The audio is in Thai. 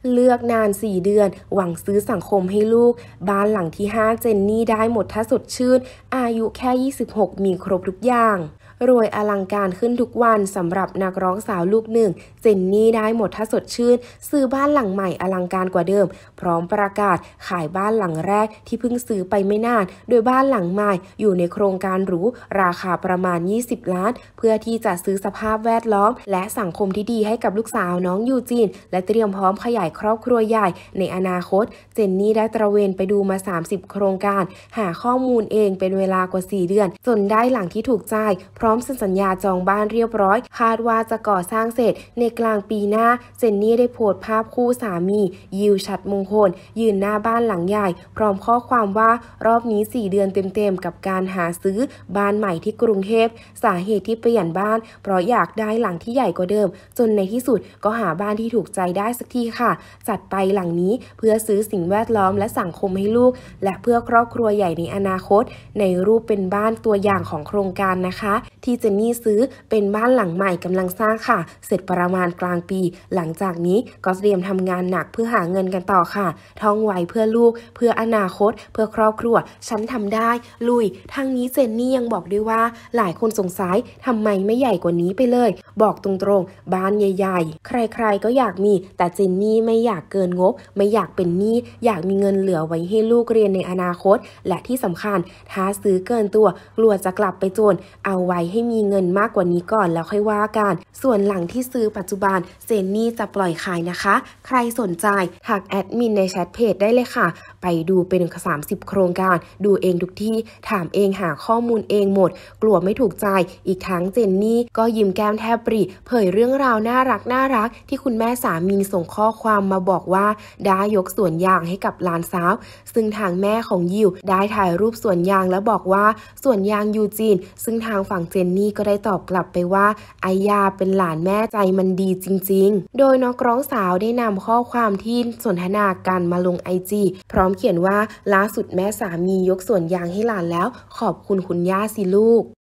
เลือกนาน4 เดือนหวังซื้อสังคมให้ลูกบ้านหลังที่5เจนนี่ได้หมดถ้าสดชื่นอายุแค่26มีครบทุกอย่างรวยอลังการขึ้นทุกวันสำหรับนักร้องสาวลูกหนึ่งเจนนี่ได้หมดถ้าสดชื่นซื้อบ้านหลังใหม่อลังการกว่าเดิมพร้อมประกาศขายบ้านหลังแรกที่เพิ่งซื้อไปไม่นานโดยบ้านหลังใหม่อยู่ในโครงการหรูราคาประมาณ20 ล้านเพื่อที่จะซื้อสภาพแวดล้อมและสังคมที่ดีให้กับลูกสาวน้องยูจีนและเตรียมพร้อมขยายครอบครัวใหญ่ในอนาคตเจนนี่ได้ตระเวนไปดูมา30โครงการหาข้อมูลเองเป็นเวลากว่า4 เดือนจนได้หลังที่ถูกใจพร้อมเซ็นสัญญาจองบ้านเรียบร้อยคาดว่าจะก่อสร้างเสร็จในกลางปีหน้าเจนนี่ได้โพสต์ภาพคู่สามียิวฉัตรมงคลยืนหน้าบ้านหลังใหญ่พร้อมข้อความว่ารอบนี้4 เดือนเต็มๆกับการหาซื้อบ้านใหม่ที่กรุงเทพสาเหตุที่เปลี่ยนบ้านเพราะอยากได้หลังที่ใหญ่กว่าเดิมจนในที่สุดก็หาบ้านที่ถูกใจได้สักทีค่ะจัดไปหลังนี้เพื่อซื้อสิ่งแวดล้อมและสังคมให้ลูกและเพื่อครอบครัวใหญ่ในอนาคตในรูปเป็นบ้านตัวอย่างของโครงการนะคะที่เจนนี่ซื้อเป็นบ้านหลังใหม่กำลังสร้างค่ะเสร็จประมาณกลางปีหลังจากนี้ก็เตรียมทำงานหนักเพื่อหาเงินกันต่อค่ะท่องไว้เพื่อลูกเพื่ออนาคตเพื่อครอบครัวฉันทำได้ลุยทางนี้เจนนี่ยังบอกด้วยว่าหลายคนสงสัยทำไมไม่ใหญ่กว่านี้ไปเลยบอกตรงๆบ้านใหญ่ๆใครๆก็อยากมีแต่เจนนี่ไม่อยากเกินงบไม่อยากเป็นหนี้อยากมีเงินเหลือไว้ให้ลูกเรียนในอนาคตและที่สำคัญถ้าซื้อเกินตัวกลัวจะกลับไปจนเอาไว้ให้มีเงินมากกว่านี้ก่อนแล้วค่อยว่ากันส่วนหลังที่ซื้อปัจจุบันเจนนี่จะปล่อยขายนะคะใครสนใจทักแอดมินในแชทเพจได้เลยค่ะไปดูเป็น30โครงการดูเองทุกที่ถามเองหาข้อมูลเองหมดกลัวไม่ถูกใจอีกทั้งเจนนี่ก็ยิ้มแก้มแทบปริเผยเรื่องราวน่ารักที่คุณแม่สามีส่งข้อความมาบอกว่าได้ยกสวนยางให้กับหลานสาวซึ่งทางแม่ของยิวได้ถ่ายรูปสวนยางแล้วบอกว่าสวนยางยูจีนซึ่งทางฝั่งเจนนี่ก็ได้ตอบกลับไปว่าไอยาเป็นหลานแม่ใจมันดีจริงๆโดยนักร้องสาวได้นำข้อความที่สนทนากันมาลงIGพร้อมเขียนว่าล่าสุดแม่สามียกสวนยางให้หลานแล้วขอบคุณคุณย่าสิลูก